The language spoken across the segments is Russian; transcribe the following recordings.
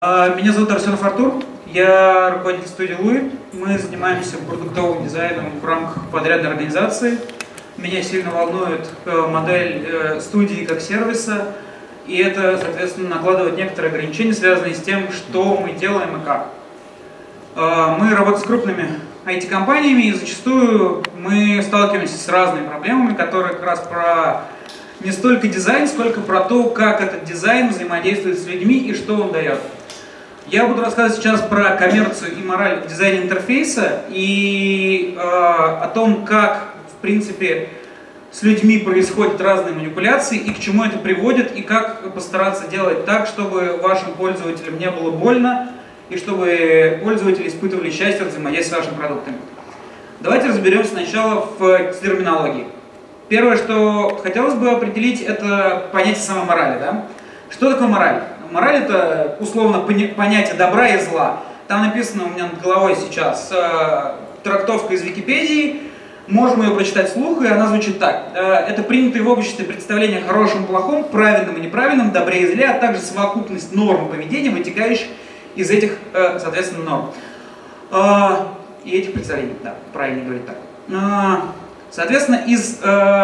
Меня зовут Арсенов Артур, я руководитель студии Луи. Мы занимаемся продуктовым дизайном в рамках подрядной организации. Меня сильно волнует модель студии как сервиса, и это, соответственно, накладывает некоторые ограничения, связанные с тем, что мы делаем и как. Мы работаем с крупными IT-компаниями, и зачастую мы сталкиваемся с разными проблемами, которые как раз про не столько дизайн, сколько про то, как этот дизайн взаимодействует с людьми и что он дает. Я буду рассказывать сейчас про коммерцию и мораль в дизайне интерфейса и о том, как, в принципе, с людьми происходят разные манипуляции и к чему это приводит, и как постараться делать так, чтобы вашим пользователям не было больно и чтобы пользователи испытывали счастье от взаимодействия с вашими продуктами. Давайте разберемся сначала в терминологии. Первое, что хотелось бы определить, это понятие самой морали. Да? Что такое мораль? Мораль — это условно понятие добра и зла. Там написано у меня над головой сейчас трактовка из Википедии. Можем ее прочитать вслух, и она звучит так. Это принятые в обществе представления о хорошем и плохом, правильном и неправильном, добре и зле, а также совокупность норм поведения, вытекающих из этих, соответственно, норм. И этих представлений, да, правильно говорить так. Соответственно, из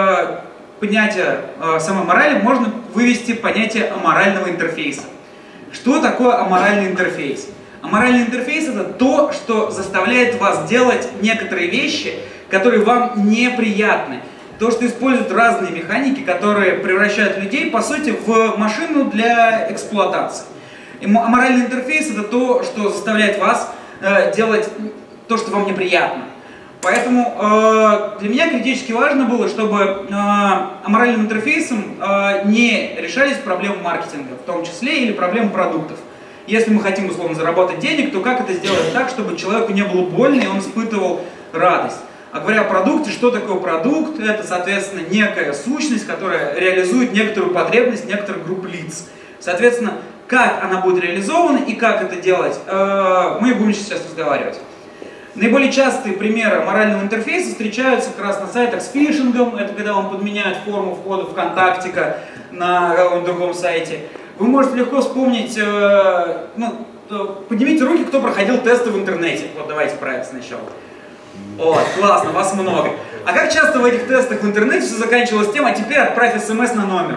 понятия самой морали можно вывести понятие аморального интерфейса. Что такое аморальный интерфейс? Аморальный интерфейс — это то, что заставляет вас делать некоторые вещи, которые вам неприятны. То, что используют разные механики, которые превращают людей, по сути, в машину для эксплуатации. И аморальный интерфейс — это то, что заставляет вас делать то, что вам неприятно. Поэтому для меня критически важно было, чтобы аморальным интерфейсом не решались проблемы маркетинга, в том числе или проблемы продуктов. Если мы хотим условно заработать денег, то как это сделать так, чтобы человеку не было больно и он испытывал радость? А говоря о продукте, что такое продукт? Это, соответственно, некая сущность, которая реализует некоторую потребность некоторых групп лиц. Соответственно, как она будет реализована и как это делать, мы будем сейчас разговаривать. Наиболее частые примеры морального интерфейса встречаются как раз на сайтах с фишингом. Это когда вам подменяют форму входа ВКонтактика на каком-то другом сайте. Вы можете легко вспомнить, поднимите руки, кто проходил тесты в интернете. Вот давайте про это сначала. Вот, классно, вас много. А как часто в этих тестах в интернете все заканчивалось тем, а теперь отправь смс на номер?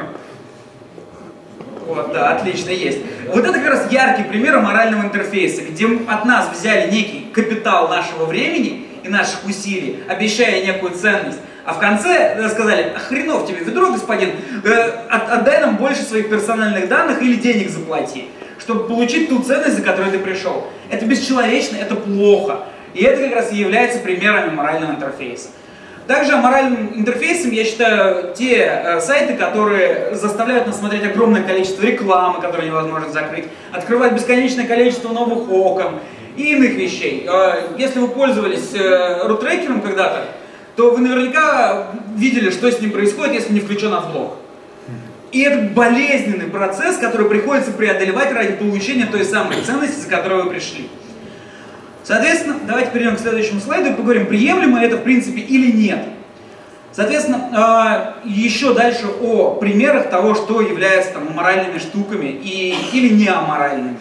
Вот, да, отлично, есть. Вот это как раз яркий пример морального интерфейса, где от нас взяли некий капитал нашего времени и наших усилий, обещая некую ценность, а в конце сказали: а хренов тебе ведро, господин, отдай нам больше своих персональных данных или денег заплати, чтобы получить ту ценность, за которую ты пришел. Это бесчеловечно, это плохо. И это как раз и является примерами морального интерфейса. Также аморальным интерфейсом я считаю те сайты, которые заставляют нас смотреть огромное количество рекламы, которую невозможно закрыть, открывать бесконечное количество новых окон и иных вещей. Если вы пользовались рутрекером когда-то, то вы наверняка видели, что с ним происходит, если не включен адблок. И это болезненный процесс, который приходится преодолевать ради получения той самой ценности, за которой вы пришли. Соответственно, давайте перейдем к следующему слайду и поговорим, приемлемо это в принципе или нет. Соответственно, еще дальше о примерах того, что является там аморальными штуками или не аморальными.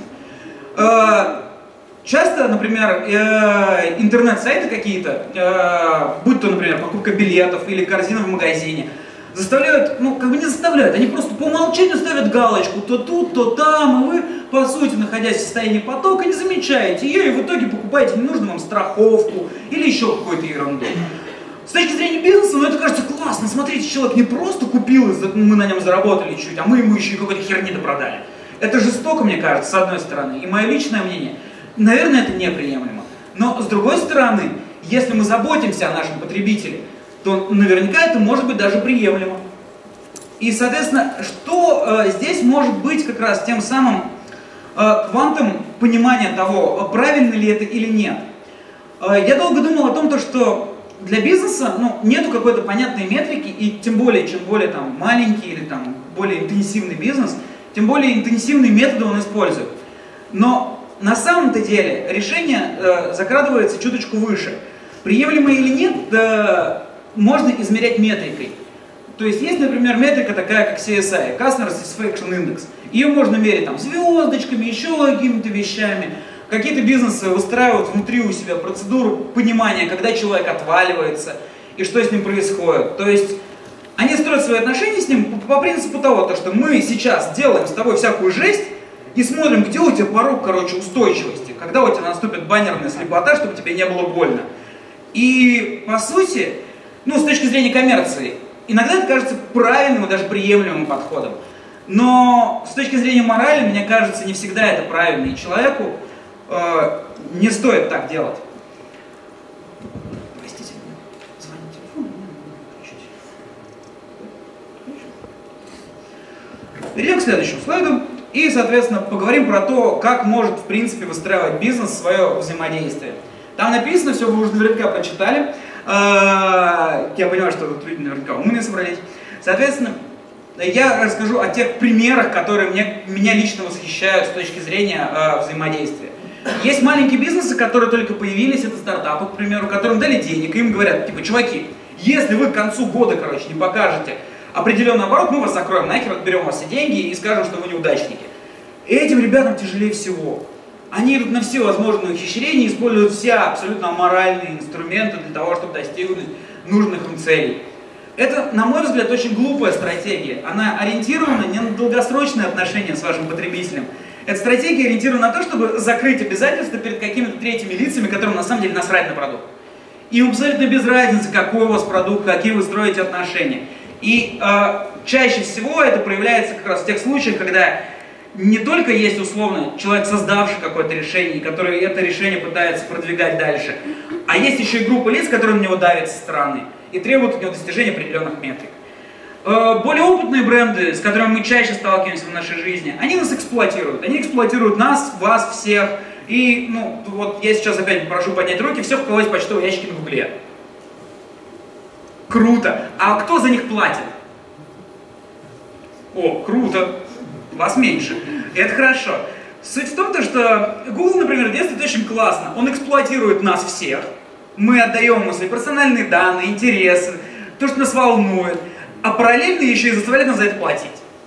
Часто, например, интернет-сайты какие-то, будь то, например, покупка билетов или корзина в магазине, заставляют, не заставляют, они просто по умолчанию ставят галочку то тут, то там, и вы, по сути, находясь в состоянии потока, не замечаете ее, и в итоге покупаете ненужную вам страховку или еще какую-то ерунду. С точки зрения бизнеса, это кажется классно, смотрите, человек не просто купил, мы на нем заработали чуть, а мы ему еще и какой-то херни допродали. Это жестоко, мне кажется, с одной стороны, и мое личное мнение, наверное, это неприемлемо. Но, с другой стороны, если мы заботимся о нашем потребителе, то наверняка это может быть даже приемлемо. И, соответственно, что здесь может быть как раз тем самым квантом понимания того, правильно ли это или нет. Я долго думал о том, что для бизнеса нету какой-то понятной метрики, и тем более, чем более там, маленький или там, более интенсивный бизнес, тем более интенсивные методы он использует. Но на самом-то деле решение закрадывается чуточку выше. Приемлемо или нет, можно измерять метрикой. То есть есть, например, метрика такая, как CSI, Customer Satisfaction Index. Ее можно мерить там звездочками, еще какими-то вещами. Какие-то бизнесы выстраивают внутри у себя процедуру понимания, когда человек отваливается и что с ним происходит. То есть они строят свои отношения с ним по принципу того, что мы сейчас делаем с тобой всякую жесть и смотрим, где у тебя порог, устойчивости, когда у тебя наступит баннерная слепота, чтобы тебе не было больно. И по сути, с точки зрения коммерции, иногда это кажется правильным и даже приемлемым подходом. Но с точки зрения морали, мне кажется, не всегда это правильно. И человеку не стоит так делать. Простите, звонит телефон, включить. Перейдем к следующему слайду. И, соответственно, поговорим про то, как может, в принципе, выстраивать бизнес свое взаимодействие. Там написано, все вы уже наверняка прочитали. Я понимаю, что тут люди наверняка умные собрались. Соответственно, я расскажу о тех примерах, которые меня лично восхищают с точки зрения взаимодействия. Есть маленькие бизнесы, которые только появились, это стартапы, к примеру, которым дали денег, и им говорят, типа, чуваки, если вы к концу года, не покажете определенный оборот, мы вас закроем нахер, отберем у вас все деньги и скажем, что вы неудачники. И этим ребятам тяжелее всего. Они идут на все возможные ухищрения, используют все абсолютно аморальные инструменты для того, чтобы достигнуть нужных им целей. Это, на мой взгляд, очень глупая стратегия. Она ориентирована не на долгосрочные отношения с вашим потребителем. Эта стратегия ориентирована на то, чтобы закрыть обязательства перед какими-то третьими лицами, которым на самом деле насрать на продукт. Им абсолютно без разницы, какой у вас продукт, какие вы строите отношения. И чаще всего это проявляется как раз в тех случаях, когда не только есть условно человек, создавший какое-то решение, который это решение пытается продвигать дальше, а есть еще и группа лиц, которые на него давят со стороны и требуют от него достижения определенных метрик. Более опытные бренды, с которыми мы чаще сталкиваемся в нашей жизни, они нас эксплуатируют. Они эксплуатируют нас, вас, всех. И, вот я сейчас опять прошу поднять руки, всех, у кого есть почтовые ящики на Гугле. Круто. А кто за них платит? О, круто. Вас меньше. Это хорошо. Суть в том, что Google, например, действует очень классно. Он эксплуатирует нас всех. Мы отдаем ему свои персональные данные, интересы, то, что нас волнует. А параллельно еще и заставляет нас за это платить.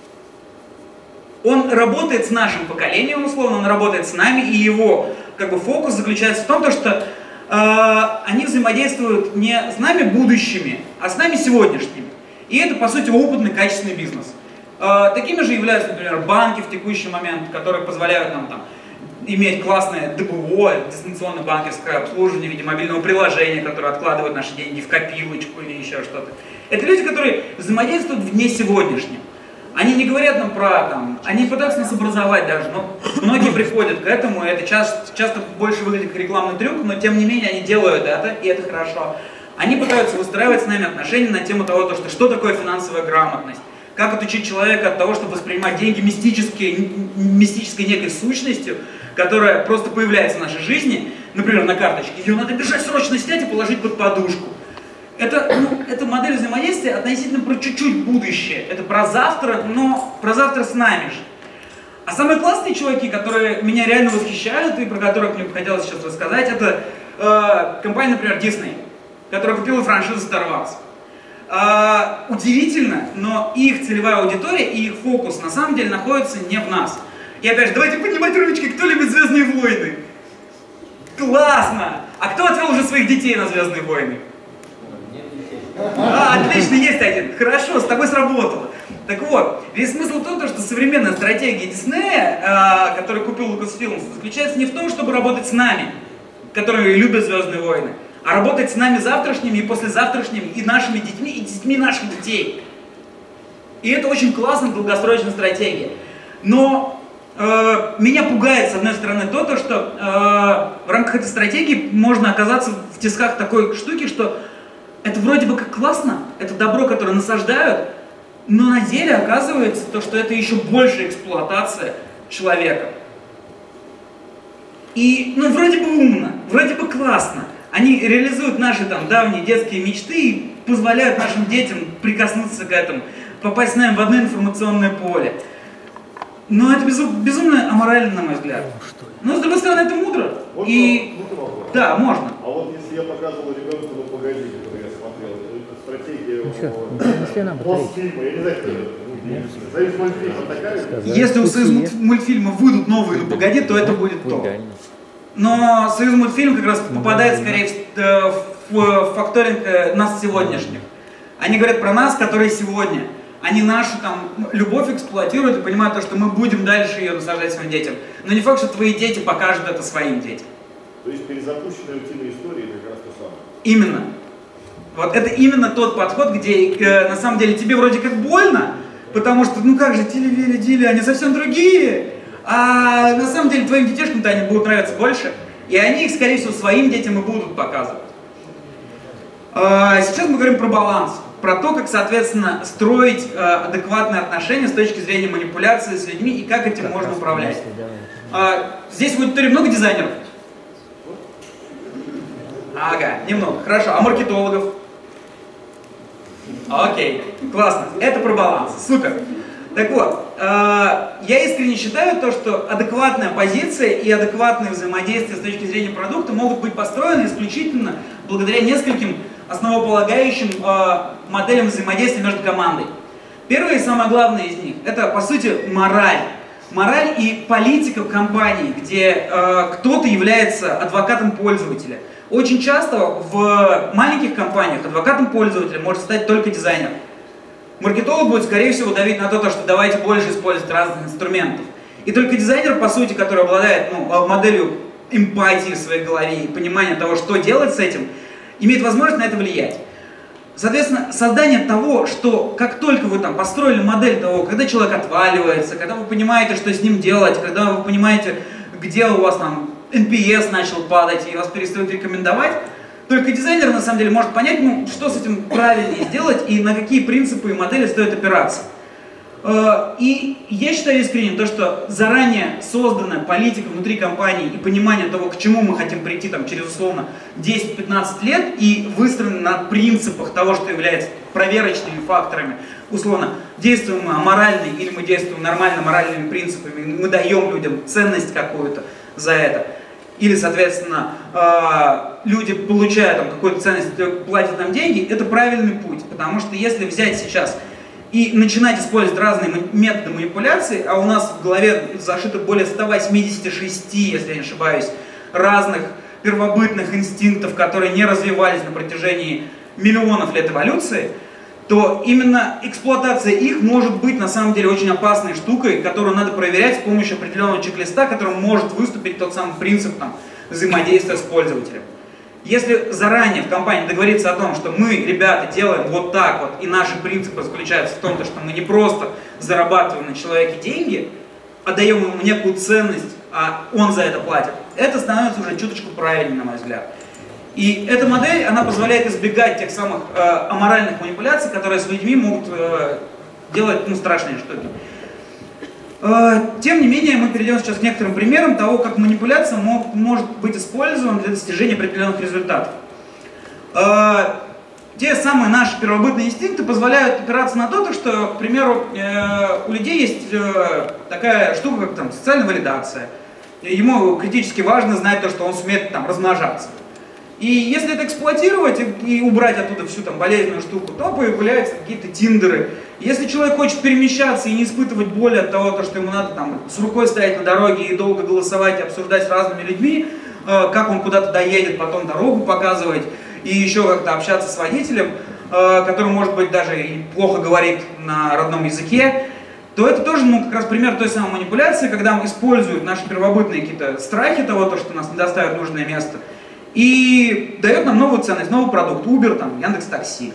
Он работает с нашим поколением, условно, он работает с нами, и его фокус заключается в том, что они взаимодействуют не с нами будущими, а с нами сегодняшними. И это, по сути, опытный, качественный бизнес. Такими же являются, например, банки в текущий момент, которые позволяют нам иметь классное ДБО, дистанционное банковское обслуживание в виде мобильного приложения, которое откладывает наши деньги в копилочку или еще что-то. Это люди, которые взаимодействуют в дне сегодняшнем. Они не говорят нам они пытаются нас образовать даже, но многие приходят к этому, и это часто больше выглядит как рекламный трюк, но тем не менее они делают это, и это хорошо. Они пытаются выстраивать с нами отношения на тему того, что такое финансовая грамотность, как отучить человека от того, чтобы воспринимать деньги мистической некой сущностью, которая просто появляется в нашей жизни, например, на карточке. Ее надо бежать, срочно снять и положить под подушку. Это модель взаимодействия относительно про чуть-чуть будущее. Это про завтра, но про завтра с нами же. А самые классные чуваки, которые меня реально восхищают и про которых мне бы хотелось сейчас рассказать, это компания, например, Disney, которая купила франшизу Star Wars. Удивительно, но их целевая аудитория и их фокус на самом деле находится не в нас. И опять же, давайте поднимать ручки, кто любит «Звездные войны». Классно! А кто отвел уже своих детей на «Звездные войны»? Отлично, есть один. Хорошо, с тобой сработало. Так вот, весь смысл в том, что современная стратегия Диснея, которую купил Lucasfilm, заключается не в том, чтобы работать с нами, которые любят «Звездные войны», а работать с нами завтрашними и послезавтрашними, и нашими детьми, и детьми наших детей. И это очень классная долгосрочная стратегия. Но меня пугает, с одной стороны, то, что в рамках этой стратегии можно оказаться в тисках такой штуки, что это вроде бы как классно, это добро, которое насаждают, но на деле оказывается то, что это еще больше эксплуатация человека. И, вроде бы умно, вроде бы классно. Они реализуют наши давние детские мечты и позволяют нашим детям прикоснуться к этому, попасть с нами в одно информационное поле. Но это безумно аморально, на мой взгляд. Но, с другой стороны, это мудро. Да, можно. А вот если я показывал ребенку «Ну, погоди», когда я смотрел, эта стратегия Мосфильма, я не знаю, Союз мультфильма такая? Если у Союз мультфильма выйдут новые «Ну погоди», то это будет то. Но Союз мультфильм как раз попадает скорее в факторинг нас сегодняшних. Они говорят про нас, которые сегодня. Они нашу там любовь эксплуатируют и понимают то, что мы будем дальше ее насаждать своим детям. Но не факт, что твои дети покажут это своим детям. То есть перезапущенная утиная история — это как раз то самое. Именно. Вот это именно тот подход, где на самом деле тебе вроде как больно, потому что, ну как же, телевидели, они совсем другие. А на самом деле твоим детишкам-то они будут нравиться больше, и они их, скорее всего, своим детям и будут показывать. Сейчас мы говорим про баланс, про то, как, соответственно, строить адекватные отношения с точки зрения манипуляции с людьми и как этим можно управлять. Здесь в аудитории много дизайнеров? Ага, немного, хорошо. А маркетологов? Окей, классно. Это про баланс, супер. Так вот, я искренне считаю то, что адекватная позиция и адекватное взаимодействие с точки зрения продукта могут быть построены исключительно благодаря нескольким основополагающим моделям взаимодействия между командой. Первое и самое главное из них – это, по сути, мораль. Мораль и политика в компании, где кто-то является адвокатом пользователя. Очень часто в маленьких компаниях адвокатом пользователя может стать только дизайнер. Маркетолог будет, скорее всего, давить на то, что давайте больше использовать разных инструментов. И только дизайнер, по сути, который обладает моделью эмпатии в своей голове и понимания того, что делать с этим, имеет возможность на это влиять. Соответственно, создание того, что как только вы там построили модель того, когда человек отваливается, когда вы понимаете, что с ним делать, когда вы понимаете, где у вас там NPS начал падать и вас перестают рекомендовать, только дизайнер на самом деле может понять, что с этим правильнее сделать и на какие принципы и модели стоит опираться. И я считаю искренне то, что заранее созданная политика внутри компании и понимание того, к чему мы хотим прийти там, через условно 10-15 лет и выстроено на принципах того, что является проверочными факторами, условно, действуем мы аморально или мы действуем нормально моральными принципами, мы даем людям ценность какую-то за это. Или, соответственно, люди, получая там какую-то ценность, платят нам деньги, это правильный путь. Потому что если взять сейчас и начинать использовать разные методы манипуляции, а у нас в голове зашито более 186, если я не ошибаюсь, разных первобытных инстинктов, которые не развивались на протяжении миллионов лет эволюции, то именно эксплуатация их может быть на самом деле очень опасной штукой, которую надо проверять с помощью определенного чек-листа, которым может выступить тот самый принцип там, взаимодействия с пользователем. Если заранее в компании договориться о том, что мы, ребята, делаем вот так вот, и наши принципы заключаются в том, что мы не просто зарабатываем на человеке деньги, а даем ему некую ценность, а он за это платит, это становится уже чуточку правильнее, на мой взгляд. И эта модель, она позволяет избегать тех самых аморальных манипуляций, которые с людьми могут делать страшные штуки. Тем не менее, мы перейдем сейчас к некоторым примерам того, как манипуляция может быть использована для достижения определенных результатов. Те самые наши первобытные инстинкты позволяют опираться на то, что, к примеру, у людей есть такая штука, как там, социальная валидация. Ему критически важно знать то, что он сумеет там, размножаться. И если это эксплуатировать и убрать оттуда всю там болезненную штуку, то появляются какие-то тиндеры. Если человек хочет перемещаться и не испытывать боли от того, что ему надо там, с рукой стоять на дороге и долго голосовать и обсуждать с разными людьми, как он куда-то доедет, потом дорогу показывать, и еще как-то общаться с водителем, который, может быть, даже и плохо говорит на родном языке, то это тоже как раз пример той самой манипуляции, когда используют наши первобытные какие-то страхи того, что нас не доставят в нужное место, и дает нам новую ценность, новый продукт, Uber, там, Яндекс.Такси.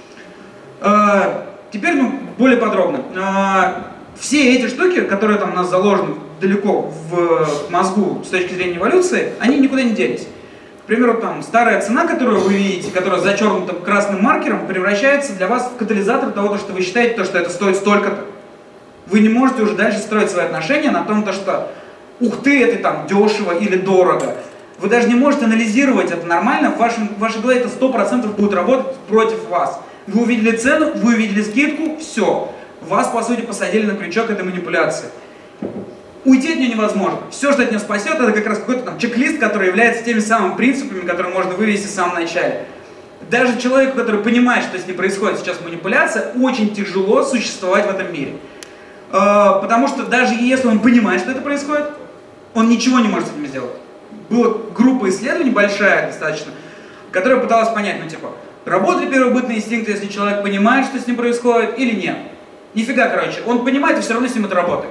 Теперь более подробно. Все эти штуки, которые там у нас заложены далеко в мозгу с точки зрения эволюции, они никуда не делись. К примеру, там, старая цена, которую вы видите, которая зачеркнута красным маркером, превращается для вас в катализатор того, что вы считаете, что это стоит столько-то. Вы не можете уже дальше строить свои отношения на том, что ух ты, это там дешево или дорого. Вы даже не можете анализировать это нормально, в вашей голове это 100% будет работать против вас. Вы увидели цену, вы увидели скидку, все. Вас, по сути, посадили на крючок этой манипуляции. Уйти от нее невозможно. Все, что от нее спасет, это как раз какой-то там чек-лист, который является теми самыми принципами, которые можно вывести в самом начале. Даже человеку, который понимает, что с ним происходит сейчас манипуляция, очень тяжело существовать в этом мире. Потому что даже если он понимает, что это происходит, он ничего не может с этим сделать. Была группа исследований, большая достаточно, которая пыталась понять, ну типа, работает первобытный инстинкт, если человек понимает, что с ним происходит, или нет. Нифига, короче, он понимает, и все равно с ним это работает.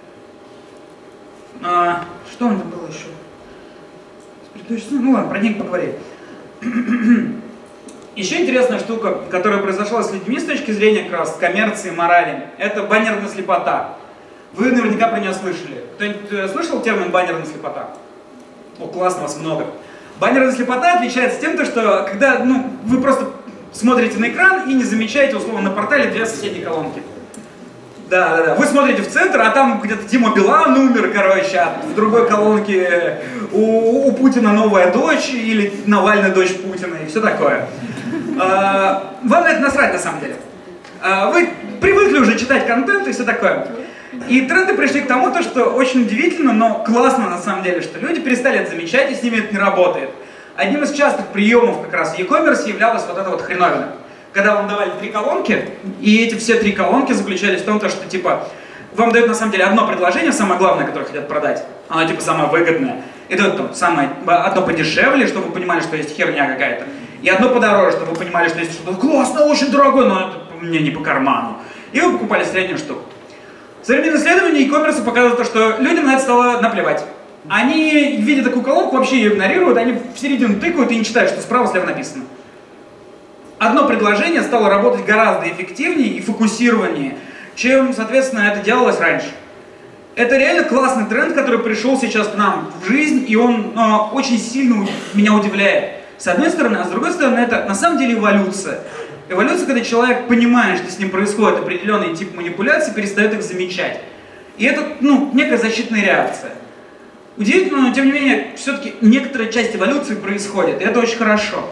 Что у меня было еще? Ну ладно, про них поговорим. Еще интересная штука, которая произошла с людьми с точки зрения как раз коммерции, морали, это баннерная слепота. Вы наверняка про нее слышали. Кто-нибудь слышал термин баннерная слепота? О, классно, вас много. Баннерная слепота отличается тем, что когда вы просто смотрите на экран и не замечаете, условно, на портале две соседние колонки. Да. Вы смотрите в центр, а там где-то Дима Билан умер, короче, а в другой колонке у Путина новая дочь или Навальный дочь Путина и все такое. Вам на это насрать, на самом деле. Вы привыкли уже читать контент и все такое. И тренды пришли к тому, что очень удивительно, но классно на самом деле, что люди перестали это замечать, и с ними это не работает. Одним из частых приемов как раз в e-commerce являлась вот эта вот хреновина. Когда вам давали 3 колонки, и эти все 3 колонки заключались в том, что типа вам дают на самом деле одно предложение, самое главное, которое хотят продать, оно типа самое выгодное, и дают там одно подешевле, чтобы вы понимали, что есть херня какая-то, и одно подороже, чтобы вы понимали, что есть что-то классное, очень дорогое, но это мне не по карману. И вы покупали среднюю штуку. Современные исследования e-commerce показывают, что людям на это стало наплевать. Они, видя такую колонку, вообще ее игнорируют, они в середину тыкают и не читают, что справа-слева написано. Одно предложение стало работать гораздо эффективнее и фокусированнее, чем, соответственно, это делалось раньше. Это реально классный тренд, который пришел сейчас к нам в жизнь, и он очень сильно меня удивляет. С одной стороны, а с другой стороны, это на самом деле эволюция. Эволюция, когда человек понимает, что с ним происходит определенный тип манипуляций, перестает их замечать. И это, некая защитная реакция. Удивительно, но тем не менее, все-таки некоторая часть эволюции происходит, и это очень хорошо.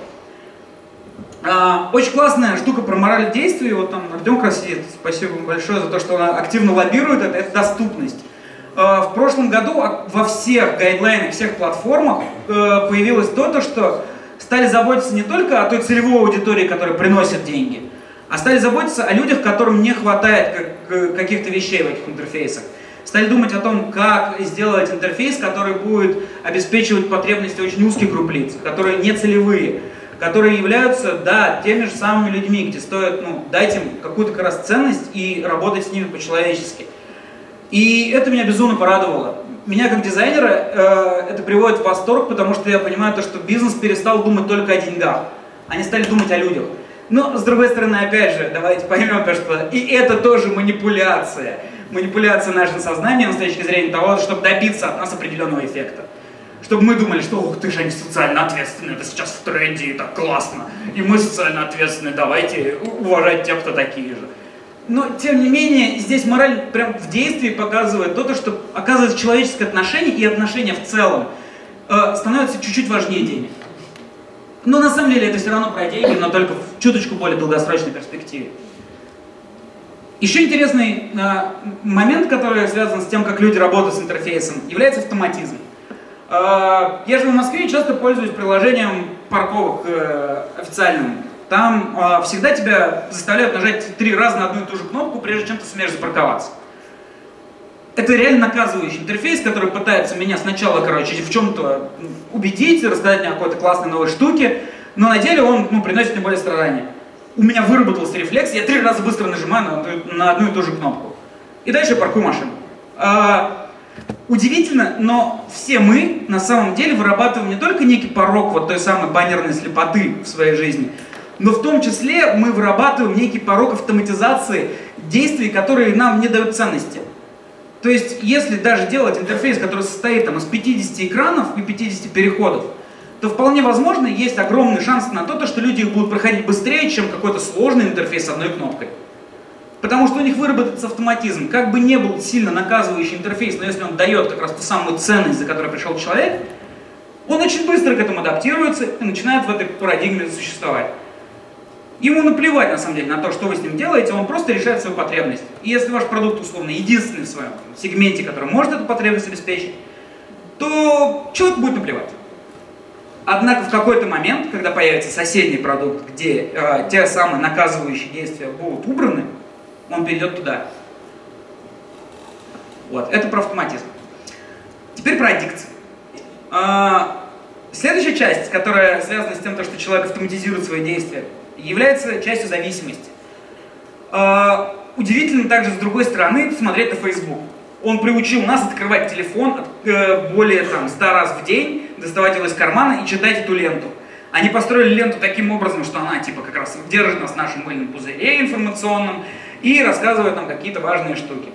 Очень классная штука про мораль действий, вот там Артем как раз сидит, спасибо ему большое за то, что он активно лоббирует это доступность. В прошлом году во всех гайдлайнах, всех платформах появилось то, что стали заботиться не только о той целевой аудитории, которая приносит деньги, а стали заботиться о людях, которым не хватает каких-то вещей в этих интерфейсах. Стали думать о том, как сделать интерфейс, который будет обеспечивать потребности очень узких групп лиц, которые не целевые, которые являются, да, теми же самыми людьми, где стоит, дать им какую-то как раз ценность и работать с ними по-человечески. И это меня безумно порадовало. Меня как дизайнера это приводит в восторг, потому что я понимаю то, что бизнес перестал думать только о деньгах. Они стали думать о людях. Но, с другой стороны, опять же, давайте поймем то, что и это тоже манипуляция. Манипуляция нашим сознанием с точки зрения того, чтобы добиться от нас определенного эффекта. Чтобы мы думали, что ух ты же, они социально ответственные, это сейчас в тренде, и так классно. И мы социально ответственные, давайте уважать тех, кто такие же. Но, тем не менее, здесь мораль прям в действии показывает то, что, оказывается, человеческое отношение и отношения в целом становятся чуть-чуть важнее денег. Но на самом деле это все равно про деньги, но только в чуточку более долгосрочной перспективе. Еще интересный момент, который связан с тем, как люди работают с интерфейсом, является автоматизм. Я живу в Москве и часто пользуюсь приложением парковок официальным. Там всегда тебя заставляют нажать 3 раза на одну и ту же кнопку, прежде чем ты сумеешь запарковаться. Это реально наказывающий интерфейс, который пытается меня сначала, в чем-то убедить, рассказать мне о какой-то классной новой штуке, но на деле он приносит мне более страдания. У меня выработался рефлекс, я 3 раза быстро нажимаю на одну и ту же кнопку. И дальше я паркую машину. Удивительно, но все мы на самом деле вырабатываем не только некий порог вот той самой баннерной слепоты в своей жизни, но в том числе мы вырабатываем некий порог автоматизации действий, которые нам не дают ценности. То есть, если даже делать интерфейс, который состоит из 50 экранов и 50 переходов, то вполне возможно есть огромный шанс на то, что люди их будут проходить быстрее, чем какой-то сложный интерфейс с одной кнопкой. Потому что у них выработается автоматизм. Как бы не был сильно наказывающий интерфейс, но если он дает как раз ту самую ценность, за которой пришел человек, он очень быстро к этому адаптируется и начинает в этой парадигме существовать. Ему наплевать, на самом деле, на то, что вы с ним делаете, он просто решает свою потребность. И если ваш продукт, условно, единственный в своем сегменте, который может эту потребность обеспечить, то человеку будет наплевать. Однако в какой-то момент, когда появится соседний продукт, где те самые наказывающие действия будут убраны, он перейдет туда. Вот, это про автоматизм. Теперь про аддикции. Следующая часть, которая связана с тем, что человек автоматизирует свои действия, является частью зависимости. Удивительно также, с другой стороны, смотреть на Facebook. Он приучил нас открывать телефон более 100 раз в день, доставать его из кармана и читать эту ленту. Они построили ленту таким образом, что она типа как раз держит нас в нашем мыльном пузыре информационном и рассказывает нам какие-то важные штуки.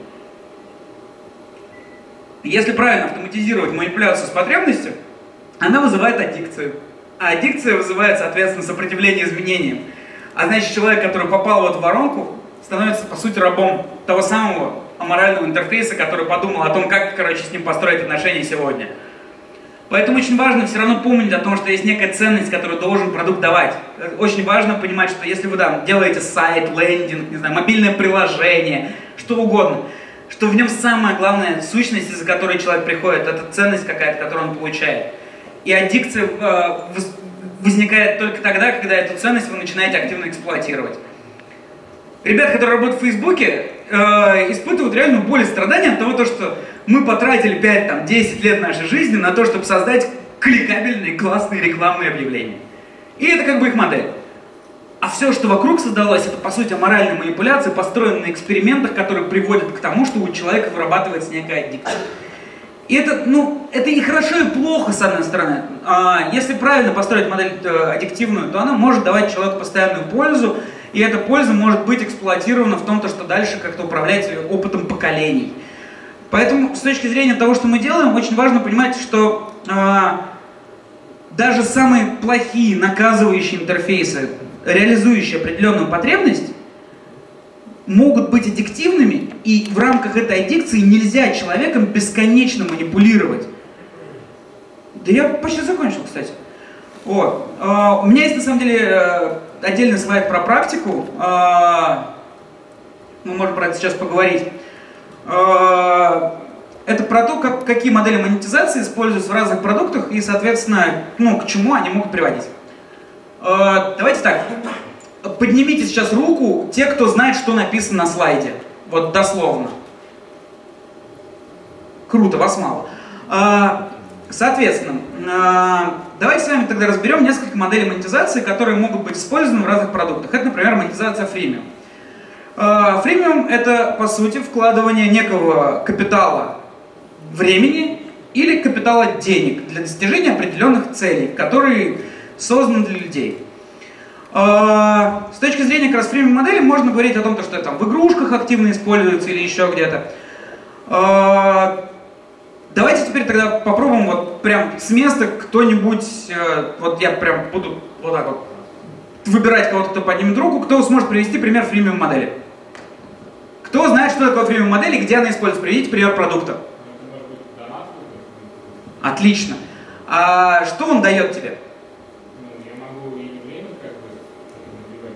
Если правильно автоматизировать манипуляцию с потребностью, она вызывает аддикцию. А аддикция вызывает, соответственно, сопротивление изменениям. А значит, человек, который попал в эту воронку, становится, по сути, рабом того самого аморального интерфейса, который подумал о том, как, с ним построить отношения сегодня. Поэтому очень важно все равно помнить о том, что есть некая ценность, которую должен продукт давать. Очень важно понимать, что если вы делаете сайт, лендинг, не знаю, мобильное приложение, что угодно, что в нем самая главная сущность, из-за которой человек приходит, это ценность какая-то, которую он получает. И аддикция возникает только тогда, когда эту ценность вы начинаете активно эксплуатировать. Ребята, которые работают в Фейсбуке, испытывают реальную боль и страдания от того, что мы потратили 5-10 лет нашей жизни на то, чтобы создать кликабельные, классные рекламные объявления. И это как бы их модель. А все, что вокруг создалось, это по сути аморальная манипуляция, построенная на экспериментах, которые приводят к тому, что у человека вырабатывается некая аддикция. И это и хорошо, и плохо, с одной стороны. Если правильно построить модель аддиктивную, то она может давать человеку постоянную пользу, и эта польза может быть эксплуатирована в том, что дальше как-то управлять опытом поколений. Поэтому с точки зрения того, что мы делаем, очень важно понимать, что даже самые плохие наказывающие интерфейсы, реализующие определенную потребность, могут быть аддиктивными, и в рамках этой аддикции нельзя человеком бесконечно манипулировать. Да я почти закончил, кстати. У меня есть на самом деле отдельный слайд про практику. Мы можем про это сейчас поговорить. Это про то, какие модели монетизации используются в разных продуктах и, соответственно, к чему они могут приводить. Давайте так. Поднимите сейчас руку те, кто знает, что написано на слайде. Вот дословно. Круто, вас мало. Соответственно, давайте с вами тогда разберем несколько моделей монетизации, которые могут быть использованы в разных продуктах. Это, например, монетизация фримиум. Фримиум — это, по сути, вкладывание некого капитала времени или капитала денег для достижения определенных целей, которые созданы для людей. С точки зрения как раз фримиум модели можно говорить о том, что это в игрушках активно используется или еще где-то. Давайте теперь тогда попробуем прям с места кто-нибудь, я прям буду так выбирать кого-то, кто поднимет руку, кто сможет привести пример фримиум модели. Кто знает, что такое фримиум модель и где она используется? Приведите пример продукта. Отлично. А что он дает тебе? Я могу и время набивать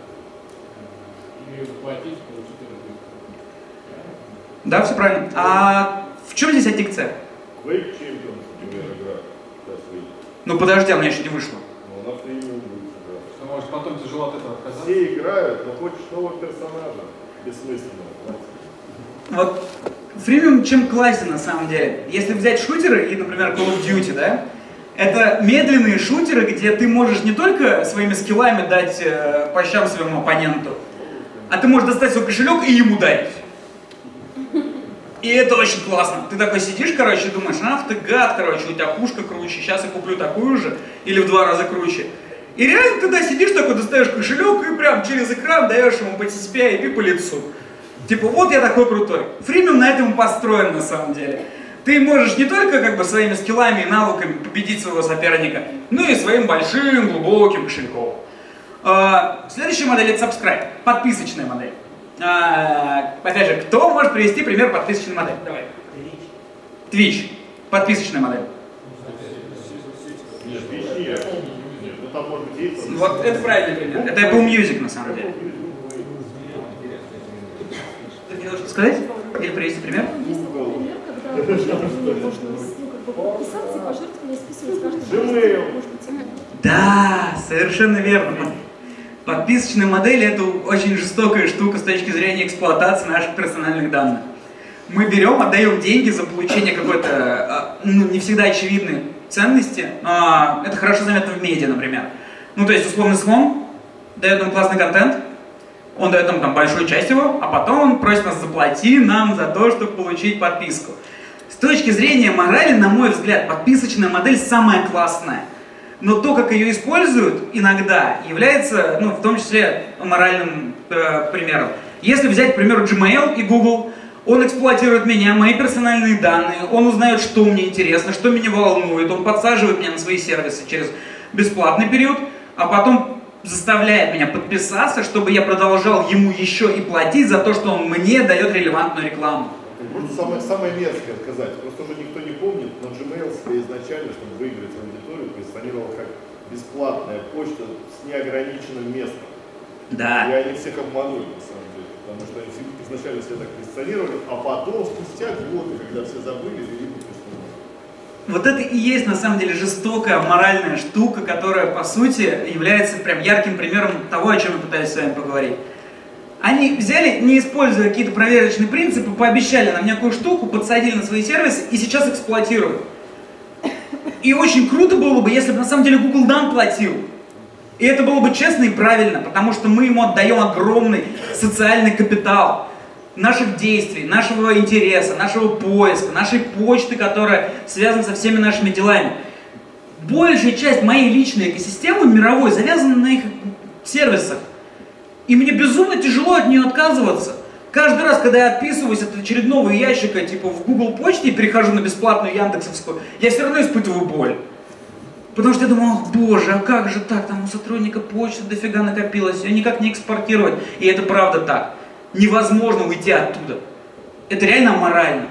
или заплатить, получить это. Да, все правильно. А в чем здесь аддикция? Wake Champions, например, игра. Сейчас выйдет. Ну подожди, она еще не вышла. Но она фримиум будет игра. Что, может, потом тяжело от этого отказаться? Все играют, но хочешь нового персонажа. Бессмысленно. Вот фримиум чем классен на самом деле? Если взять шутеры и, например, Call of Duty, да? Это медленные шутеры, где ты можешь не только своими скиллами дать по щам своему оппоненту, а ты можешь достать свой кошелек и ему дать. И это очень классно. Ты такой сидишь, думаешь, ах ты гад, у тебя пушка круче, сейчас я куплю такую же, или в 2 раза круче. И реально ты сидишь такой, достаешь кошелек и прям через экран даешь ему по TCP/IP по лицу. Типа, вот я такой крутой. Фримиум на этом построен на самом деле. Ты можешь не только своими скиллами и навыками победить своего соперника, но и своим большим, глубоким кошельком. Следующая модель — это subscribe, подписочная модель. Опять же, кто может привести пример подписочной модели? Давай. Twitch. Подписочная модель. Вот это правильный пример. Это Apple Music на самом деле. Ты хотел что сказать? Или привести пример? Есть такой пример, когда можно подписаться и пожертвования списывать каждый Gmail. может быть, Да, совершенно верно. Подписочная модель — это очень жестокая штука с точки зрения эксплуатации наших персональных данных. Мы берем, отдаем деньги за получение какой-то, не всегда очевидной ценности. Это хорошо заметно в медиа, например. Ну, то есть, условно, слон дает нам классный контент, он дает нам там большую часть его, а потом он просит нас заплати нам за то, чтобы получить подписку. С точки зрения морали, на мой взгляд, подписочная модель самая классная. Но то, как ее используют иногда, является, ну, в том числе, моральным примером. Если взять, к примеру, Gmail и Google, он эксплуатирует меня, мои персональные данные, он узнает, что мне интересно, что меня волнует, он подсаживает меня на свои сервисы через бесплатный период, а потом заставляет меня подписаться, чтобы я продолжал ему еще и платить за то, что он мне дает релевантную рекламу. Просто самое мерзкое сказать. Просто уже никто не помнит, но Gmail себе изначально, чтобы выиграть аудиторию, позиционировал как бесплатная почта с неограниченным местом. Да. И они всех обманули, на самом деле. Потому что они изначально себя так позиционировали, а потом, спустя годы, когда все забыли, ввели подписную. Вот это и есть, на самом деле, жестокая моральная штука, которая, по сути, является прям ярким примером того, о чем я пытаюсь с вами поговорить. Они взяли, не используя какие-то проверочные принципы, пообещали нам некую штуку, подсадили на свои сервисы и сейчас эксплуатируют. И очень круто было бы, если бы на самом деле Google нам платил. И это было бы честно и правильно, потому что мы ему отдаем огромный социальный капитал наших действий, нашего интереса, нашего поиска, нашей почты, которая связана со всеми нашими делами. Большая часть моей личной экосистемы мировой завязана на их сервисах. И мне безумно тяжело от нее отказываться. Каждый раз, когда я отписываюсь от очередного ящика, типа в Google почте и перехожу на бесплатную яндексовскую, я все равно испытываю боль. Потому что я думаю, ах боже, а как же так, там у сотрудника почты дофига накопилось, ее никак не экспортировать. И это правда так. Невозможно уйти оттуда. Это реально аморально.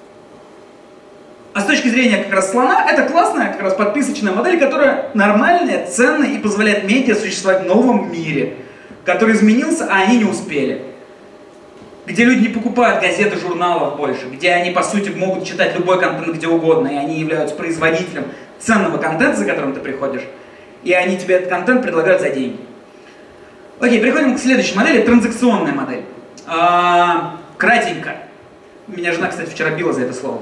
А с точки зрения как раз слона, это классная как раз подписочная модель, которая нормальная, ценная и позволяет медиа существовать в новом мире, который изменился, а они не успели. Где люди не покупают газеты, журналов больше, где они, по сути, могут читать любой контент где угодно, и они являются производителем ценного контента, за которым ты приходишь, и они тебе этот контент предлагают за деньги. Окей, переходим к следующей модели, транзакционная модель. Кратенько. Меня жена, кстати, вчера била за это слово.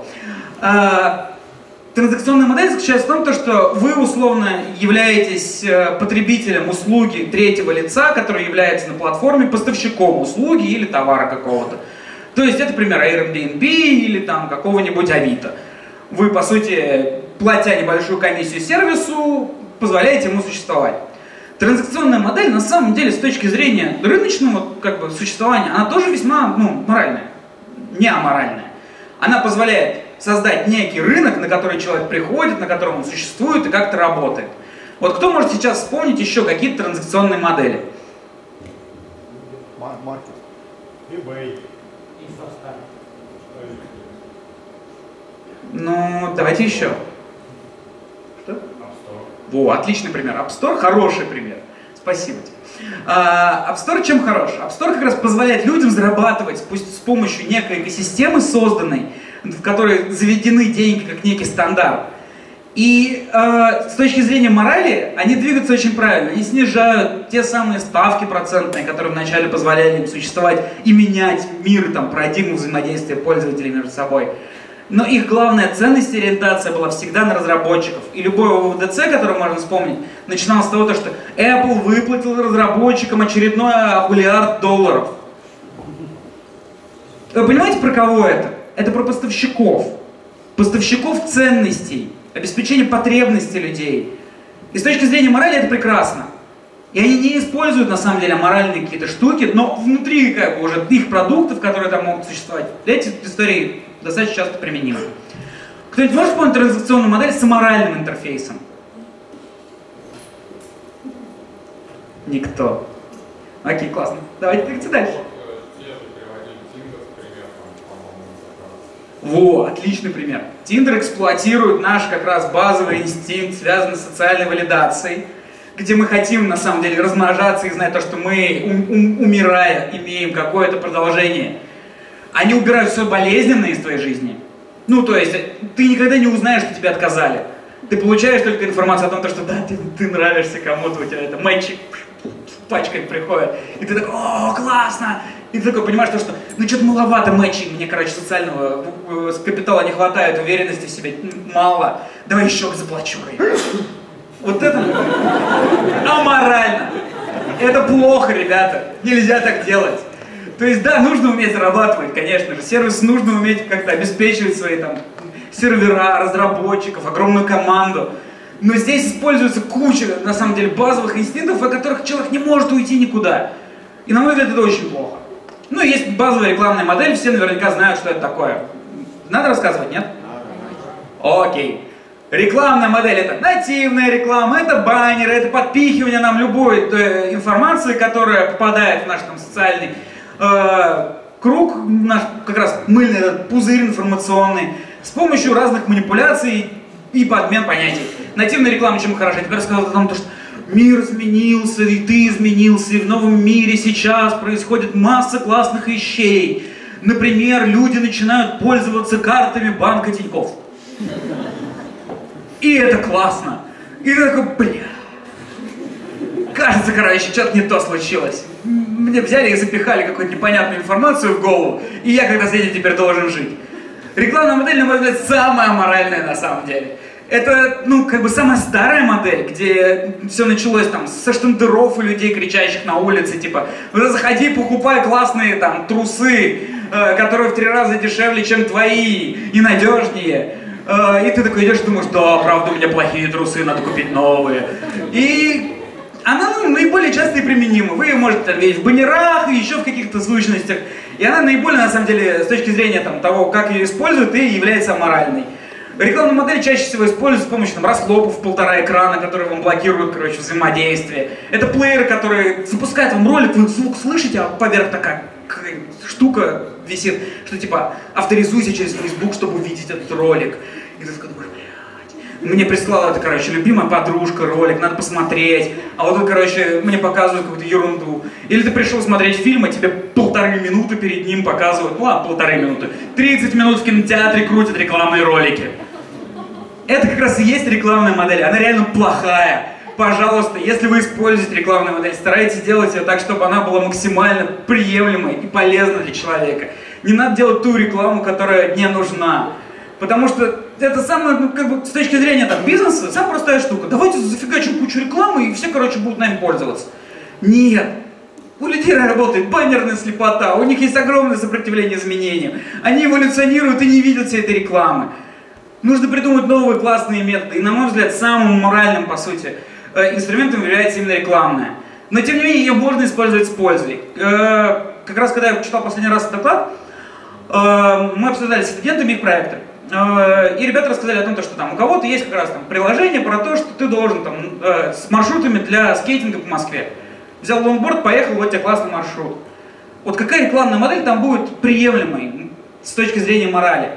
Транзакционная модель заключается в том, что вы условно являетесь потребителем услуги третьего лица, который является на платформе поставщиком услуги или товара какого-то. То есть это, например, Airbnb или там какого-нибудь Авито. Вы, по сути, платя небольшую комиссию сервису, позволяете ему существовать. Транзакционная модель, на самом деле, с точки зрения рыночного существования, она тоже весьма моральная, не аморальная. Она позволяет создать некий рынок, на который человек приходит, на котором он существует и как-то работает. Вот кто может сейчас вспомнить еще какие-то транзакционные модели? Маркет. eBay. Ну, давайте еще. Что? Во, отличный пример. App Store хороший пример. Спасибо тебе. App Store чем хорош? App Store как раз позволяет людям зарабатывать пусть с помощью некой экосистемы созданной, в которой заведены деньги как некий стандарт. И с точки зрения морали они двигаются очень правильно. Они снижают те самые ставки процентные, которые вначале позволяли им существовать и менять мир, там, парадигму взаимодействия пользователей между собой. Но их главная ценность и ориентация была всегда на разработчиков. И любой ОВДЦ, который можно вспомнить, начиналось с того, что Apple выплатил разработчикам очередной $1 миллиард. Вы понимаете, про кого это? Это про поставщиков. Поставщиков ценностей, обеспечение потребностей людей. И с точки зрения морали это прекрасно. И они не используют на самом деле аморальные какие-то штуки, но внутри уже их продуктов, которые там могут существовать, эти истории достаточно часто применимы. Кто-нибудь может вспомнить транзакционную модель с аморальным интерфейсом? Никто. Окей, классно. Давайте двигаться дальше. Во, отличный пример. Tinder эксплуатирует наш как раз базовый инстинкт, связанный с социальной валидацией, где мы хотим на самом деле размножаться и знать то, что мы, умирая, имеем какое-то продолжение. Они убирают все болезненное из твоей жизни. Ну, то есть, ты никогда не узнаешь, что тебе отказали. Ты получаешь только информацию о том, что да, ты нравишься кому-то, у тебя это мальчик пачкой приходит, и ты такой, о, классно! И ты такой понимаешь, что ну что-то маловато матчей, мне, короче, социального капитала не хватает, уверенности в себе мало, давай еще заплачу. Вот это аморально. Это плохо, ребята, нельзя так делать. То есть, да, нужно уметь зарабатывать, конечно же, сервис нужно уметь как-то обеспечивать свои там сервера, разработчиков, огромную команду. Но здесь используется куча, на самом деле, базовых инстинктов, от которых человек не может уйти никуда. И, на мой взгляд, это очень плохо. Ну, есть базовая рекламная модель, все наверняка знают, что это такое. Надо рассказывать, нет? Окей. Рекламная модель — это нативная реклама, это баннеры, это подпихивание нам любой информации, которая попадает в наш там социальный круг, наш как раз мыльный этот пузырь информационный, с помощью разных манипуляций и подмен понятий. Нативная реклама чем хороша? Я тебе рассказал о том, что мир изменился, и ты изменился, и в новом мире сейчас происходит масса классных вещей. Например, люди начинают пользоваться картами банка Тинькофф. И это классно. И ты такой, бля. Кажется, короче, что-то не то случилось. Мне взяли и запихали какую-то непонятную информацию в голову, и я когда с этим теперь должен жить. Рекламная модель, на мой взгляд, самая аморальная на самом деле. Это, ну, как бы самая старая модель, где все началось там со штандеров и людей, кричащих на улице, типа, заходи, покупай классные там трусы, которые в 3 раза дешевле, чем твои, и надежнее. И ты такой идешь и думаешь, да, правда, у меня плохие трусы, надо купить новые. И она, ну, наиболее часто и применима. Вы ее можете видеть в баннерах и еще в каких-то сущностях. И она наиболее, на самом деле, с точки зрения там, того, как ее используют, и является аморальной. Рекламная модель чаще всего используется с помощью там, расхлопов 1,5 экрана, которые вам блокируют, короче, взаимодействие. Это плееры, которые запускают вам ролик, вы звук слышите, а поверх такая штука висит, что типа авторизуйся через Facebook, чтобы увидеть этот ролик. И ты такой думаешь, блядь. Мне прислала это, короче, любимая подружка ролик, надо посмотреть. А вот тут, короче, мне показывают какую-то ерунду. Или ты пришел смотреть фильм, а тебе 1,5 минуты перед ним показывают, ну ладно, 1,5 минуты. 30 минут в кинотеатре крутят рекламные ролики. Это как раз и есть рекламная модель, она реально плохая. Пожалуйста, если вы используете рекламную модель, старайтесь делать ее так, чтобы она была максимально приемлемой и полезной для человека. Не надо делать ту рекламу, которая не нужна. Потому что это самое, ну, как бы, с точки зрения там, бизнеса, самая простая штука. Давайте зафигачим кучу рекламы, и все, короче, будут нами пользоваться. Нет. У людей работает баннерная слепота, у них есть огромное сопротивление изменениям. Они эволюционируют и не видят всей этой рекламы. Нужно придумать новые классные методы. И, на мой взгляд, самым моральным, по сути, инструментом является именно рекламная. Но, тем не менее, ее можно использовать с пользой. Как раз, когда я читал последний раз этот доклад, мы обсуждали с студентами их проекты. И ребята рассказали о том, что там у кого-то есть как раз там приложение про то, что ты должен там, с маршрутами для скейтинга по Москве. Взял лонгборд, поехал, вот тебе классный маршрут. Вот какая рекламная модель там будет приемлемой с точки зрения морали?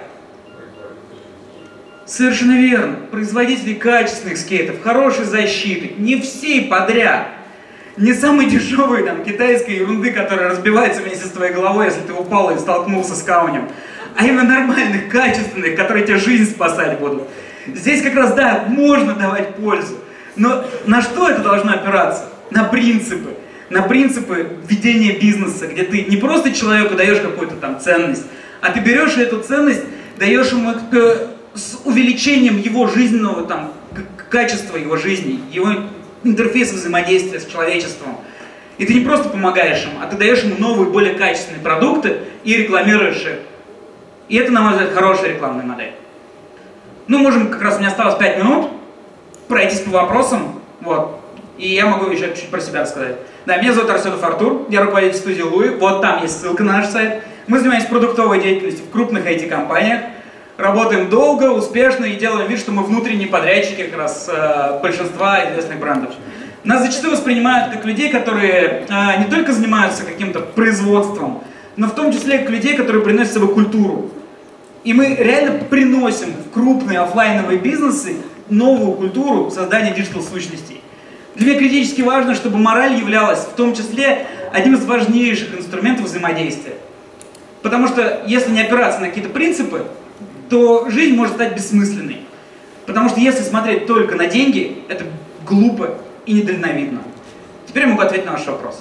Совершенно верно. Производители качественных скейтов, хорошей защиты, не все подряд. Не самые дешевые там китайской ерунды, которая разбивается вместе с твоей головой, если ты упал и столкнулся с камнем. А именно нормальных, качественных, которые тебе жизнь спасать будут. Здесь как раз, да, можно давать пользу. Но на что это должно опираться? На принципы. На принципы ведения бизнеса, где ты не просто человеку даешь какую-то там ценность, а ты берешь эту ценность, даешь ему с увеличением его жизненного там, качества его жизни, его интерфейса взаимодействия с человечеством. И ты не просто помогаешь ему, а ты даешь ему новые, более качественные продукты и рекламируешь их. И это, на мой взгляд, хорошая рекламная модель. Ну, можем, как раз у меня осталось 5 минут, пройтись по вопросам, вот. И я могу еще чуть-чуть про себя рассказать. Да, меня зовут Арсенов Артур, я руководитель студии Луи, вот там есть ссылка на наш сайт. Мы занимаемся продуктовой деятельностью в крупных IT-компаниях. Работаем долго, успешно и делаем вид, что мы внутренние подрядчики как раз большинства известных брендов. Нас зачастую воспринимают как людей, которые не только занимаются каким-то производством, но в том числе как людей, которые приносят с собой культуру. И мы реально приносим в крупные офлайновые бизнесы новую культуру создания диджитал-сущностей. Для меня критически важно, чтобы мораль являлась в том числе одним из важнейших инструментов взаимодействия. Потому что если не опираться на какие-то принципы, то жизнь может стать бессмысленной. Потому что если смотреть только на деньги, это глупо и недальновидно. Теперь я могу ответить на ваш вопрос.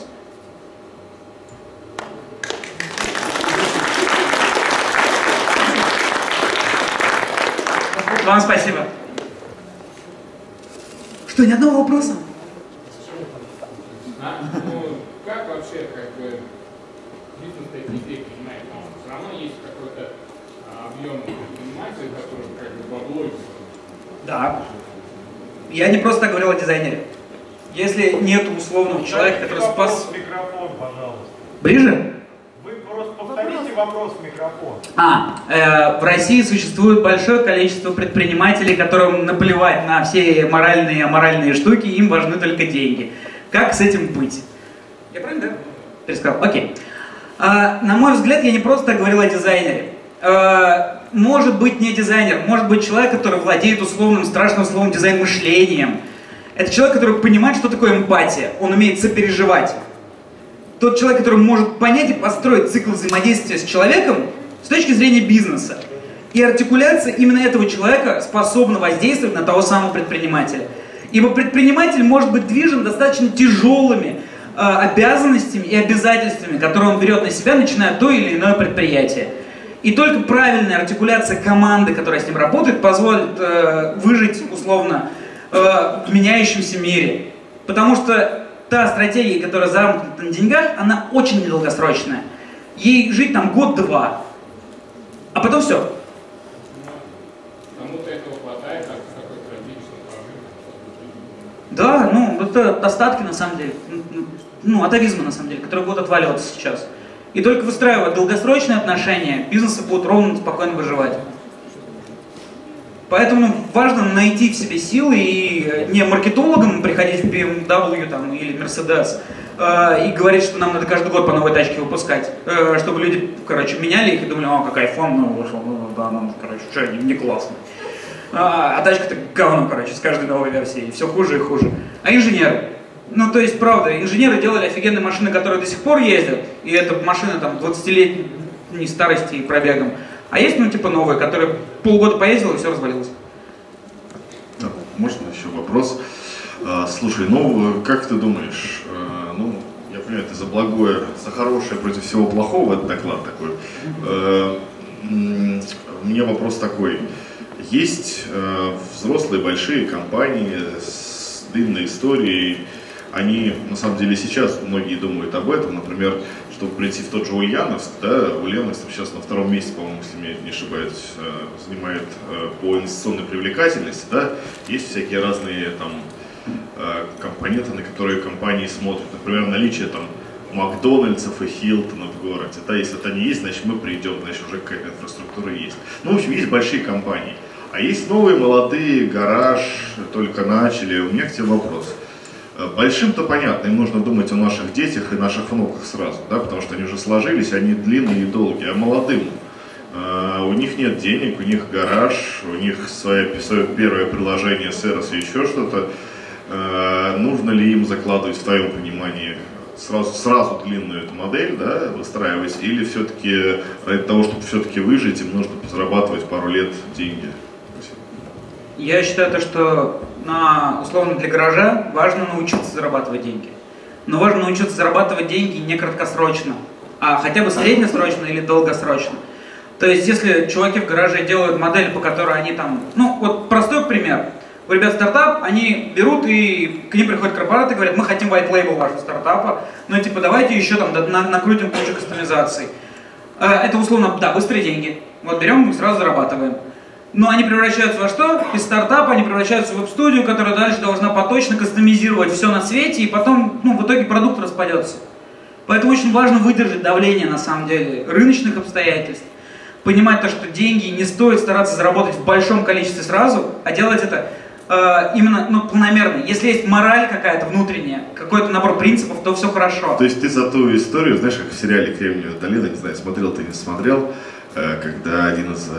Вам спасибо. Что, ни одного вопроса? Ну, как вообще, как бы, бизнес такие понимает, потому что все равно есть какой-то объем предпринимателей, который как бы бабло. Да. Я не просто так говорил о дизайнере. Если нет условного человека, который спас... Микрофон, пожалуйста. Ближе? Вы просто повторите вопрос в микрофон. В России существует большое количество предпринимателей, которым наплевать на все моральные и аморальные штуки, им важны только деньги. Как с этим быть? Я правильно, да? Пересказал. Окей. На мой взгляд, я не просто так говорил о дизайнере. Может быть не дизайнер, может быть человек, который владеет условным, страшным словом дизайн-мышлением. Это человек, который понимает, что такое эмпатия. Он умеет сопереживать. Тот человек, который может понять и построить цикл взаимодействия с человеком с точки зрения бизнеса. И артикуляция именно этого человека способна воздействовать на того самого предпринимателя. Ибо предприниматель может быть движим достаточно тяжелыми обязанностями и обязательствами, которые он берет на себя, начиная то или иное предприятие. И только правильная артикуляция команды, которая с ним работает, позволит выжить условно в меняющемся мире. Потому что та стратегия, которая замкнута на деньгах, она очень недолгосрочная. Ей жить там год-два, а потом все. Кому-то этого хватает, а какой-то различный прожиток. Да, ну это остатки на самом деле, ну атовизма на самом деле, которые будут отваливаться сейчас. И только выстраивая долгосрочные отношения, бизнесы будут ровно спокойно выживать. Поэтому важно найти в себе силы и не маркетологам приходить в BMW там, или Mercedes и говорить, что нам надо каждый год по новой тачке выпускать, чтобы люди, короче, меняли их и думали, о, какой iPhone новый вышел, ну да, ну, короче, что, не классно. А тачка-то говно, короче, с каждой новой версией, все хуже и хуже. А инженеры? Ну, то есть, правда, инженеры делали офигенные машины, которые до сих пор ездят, и это машины там 20-летней старости и пробегом. А есть, ну, типа новые, которые полгода поездил и все развалилось. Да, можно еще вопрос? Слушай, ну, как ты думаешь, ну, я понимаю, ты за благое, за хорошее против всего плохого, это доклад такой. У меня вопрос такой. Есть взрослые большие компании с длинной историей, они, на самом деле, сейчас многие думают об этом, например, чтобы прийти в тот же Ульяновск, да, Ульяновск сейчас на втором месте, по-моему, если я не ошибаюсь, занимает по инвестиционной привлекательности, да, есть всякие разные там компоненты, на которые компании смотрят, например, наличие там Макдональдсов и Хилтонов в городе, да, если это не есть, значит мы придем, значит уже какая-то инфраструктура есть. Ну, в общем, есть большие компании, а есть новые, молодые, гараж, только начали. У меня к тебе вопрос. Большим-то понятно, им нужно думать о наших детях и наших внуках сразу, да, потому что они уже сложились, они длинные и долгие, а молодым у них нет денег, у них гараж, у них свое первое приложение, сервис и еще что-то. Нужно ли им закладывать в твоем понимании сразу длинную эту модель, да, выстраивать, или все-таки ради того, чтобы все-таки выжить, им нужно зарабатывать пару лет деньги? Спасибо. Я считаю, что условно для гаража важно научиться зарабатывать деньги. Но важно научиться зарабатывать деньги не краткосрочно, а хотя бы среднесрочно или долгосрочно. То есть, если чуваки в гараже делают модель, по которой они там... Ну, вот простой пример. У ребят стартап, они берут и к ним приходят корпораты и говорят, мы хотим white label вашего стартапа, но типа давайте еще там накрутим кучу кастомизаций. Это условно, да, быстрые деньги. Вот берем и сразу зарабатываем. Но они превращаются во что? Из стартапа они превращаются в веб-студию, которая дальше должна поточно кастомизировать все на свете, и потом, ну, в итоге продукт распадется. Поэтому очень важно выдержать давление, на самом деле, рыночных обстоятельств. Понимать то, что деньги не стоит стараться заработать в большом количестве сразу, а делать это именно, ну, планомерно. Если есть мораль какая-то внутренняя, какой-то набор принципов, то все хорошо. То есть ты за ту историю, знаешь, как в сериале «Кремниевая долина», не знаю, смотрел ты, не смотрел, когда один из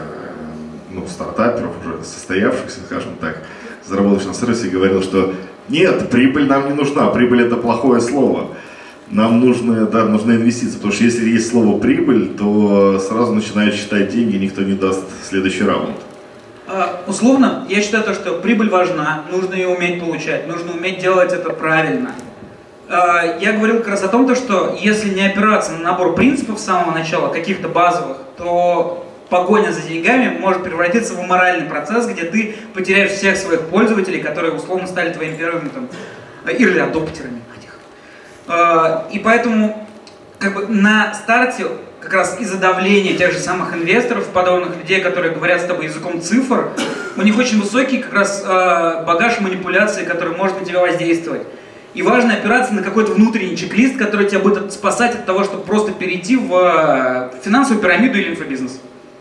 стартаперов, уже состоявшихся, скажем так, заработавший на сервисе, говорил, что нет, прибыль нам не нужна, прибыль это плохое слово. Нам нужны инвестиции, потому что если есть слово «прибыль», то сразу начинают считать деньги, никто не даст следующий раунд. Условно, я считаю, что прибыль важна, нужно ее уметь получать, нужно уметь делать это правильно. Я говорил как раз о том, что если не опираться на набор принципов с самого начала, каких-то базовых, то погоня за деньгами может превратиться в аморальный процесс, где ты потеряешь всех своих пользователей, которые условно стали твоими первыми или адоптерами. И поэтому как бы на старте как раз из-за давления тех же самых инвесторов, подобных людей, которые говорят с тобой языком цифр, у них очень высокий как раз багаж манипуляций, который может на тебя воздействовать. И важно опираться на какой-то внутренний чек-лист, который тебя будет спасать от того, чтобы просто перейти в финансовую пирамиду или инфобизнес.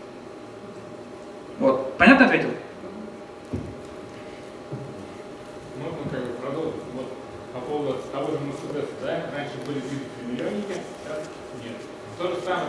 Вот. Понятно ответил? Можно как бы продолжить. Вот по поводу того же Мерседеса, да? Раньше были двигатели-миллионники, сейчас нет. То же самое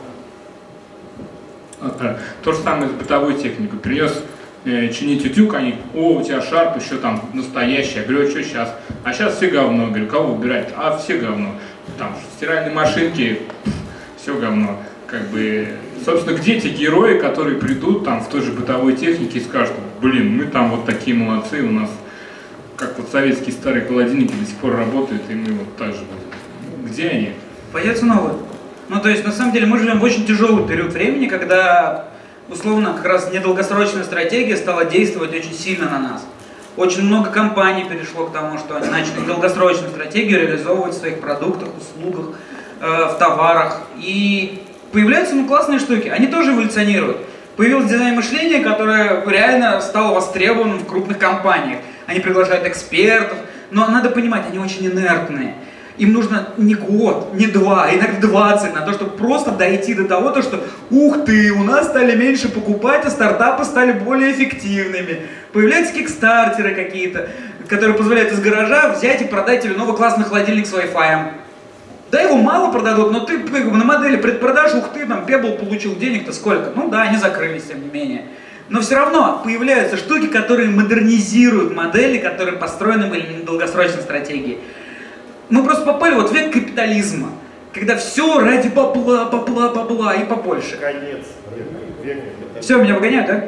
там. То же самое с бытовой техникой. Принес чинить утюг, они, у тебя шарп еще там настоящий. Я говорю, что сейчас? А сейчас все говно. Я говорю, кого выбирать? А все говно. Там стиральные машинки, все говно. Как бы, собственно, где те герои, которые придут там в той же бытовой технике и скажут, блин, мы там вот такие молодцы, у нас как вот советские старые холодильники до сих пор работают, и мы вот так же будем. Где они? Появятся новые. Ну, то есть, на самом деле, мы живем в очень тяжелый период времени, когда, условно, как раз недолгосрочная стратегия стала действовать очень сильно на нас. Очень много компаний перешло к тому, что они начали долгосрочную стратегию реализовывать в своих продуктах, услугах, в товарах. И появляются классные штуки, они тоже эволюционируют. Появилось дизайн мышления, которое реально стало востребованным в крупных компаниях. Они приглашают экспертов, но надо понимать, они очень инертные. Им нужно не год, не два, а иногда 20 на то, чтобы просто дойти до того, что ух ты, у нас стали меньше покупать, а стартапы стали более эффективными. Появляются кикстартеры какие-то, которые позволяют из гаража взять и продать тебе новый классный холодильник с Wi-Fi. Да, его мало продадут, но ты на модели предпродаж, ух ты, там Pebble получил денег-то сколько. Ну да, они закрылись, тем не менее. Но все равно появляются штуки, которые модернизируют модели, которые построены были на долгосрочной стратегии. Мы просто попали вот в век капитализма, когда все ради бабла, бабла, бабла и побольше. Конец. Век. Все, меня выгоняют, да?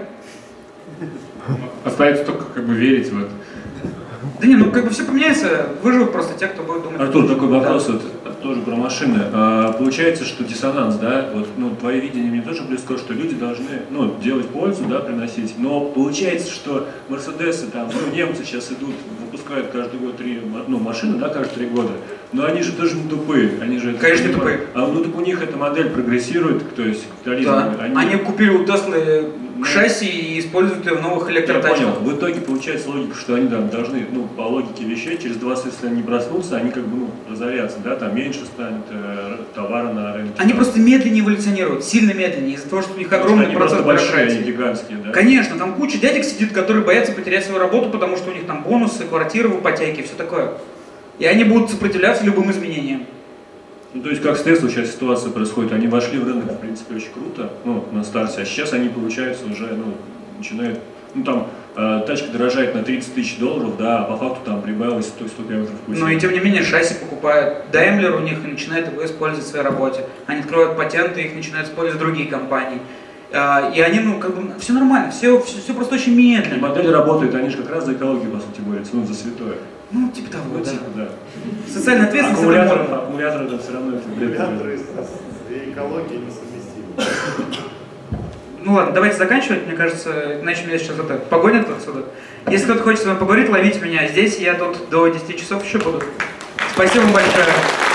Остается только как бы верить в это. Да не, ну как бы все поменяется, выживут просто те, кто будет думать. Артур, такой вопрос, вот, тоже про машины. Получается, что диссонанс, да, вот, ну, твое видение мне тоже близко, что люди должны, ну, делать пользу, да, приносить, но получается, что Мерседесы, там, ну, немцы сейчас идут, выпускают каждый год 3 машины, да, каждые 3 года, но они же тоже не тупые, они же... Конечно, не тупые. Ну, так у них эта модель прогрессирует, то есть капитализм... Да. Они купили у Теслы шасси и используют ее в новых электротачках. Я понял. В итоге получается логика, что они там должны, ну, по логике вещей, через 20 лет, если они не проснутся, они как бы, ну, разорятся, да, там меньше станет товара на рынке. Они просто медленнее эволюционируют, сильно медленнее, из-за того, что у них огромный процесс бюрократии. Они гигантские, да? Конечно, там куча дядек сидит, которые боятся потерять свою работу, потому что у них там бонусы, квартиры в ипотеке, все такое. И они будут сопротивляться любым изменениям. Ну, то есть, как с Tesla сейчас ситуация происходит, они вошли в рынок, в принципе, очень круто, ну, на старте, а сейчас они, получается, уже, ну, начинают, ну, там, тачка дорожает на $30 тысяч, да, а по факту там прибавилось 100 километров в пути. Но и тем не менее шасси покупают Daimler у них и начинает его использовать в своей работе. Они открывают патенты, их начинают использовать другие компании. И они, ну, как бы, все нормально, все просто очень медленно. И модель работает, они же как раз за экологию, по сути, борются, ну, за святое. Ну, типа того, вот, да. Да. Социальная ответственность. Аккумуляторы это все равно это бред. Аккумуляторы и экология несовместимы. Ну ладно, давайте заканчивать, мне кажется, иначе меня сейчас это погонят отсюда. Если кто-то хочет с вами поговорить, ловите меня здесь, я тут до 10 часов еще буду. Спасибо вам большое.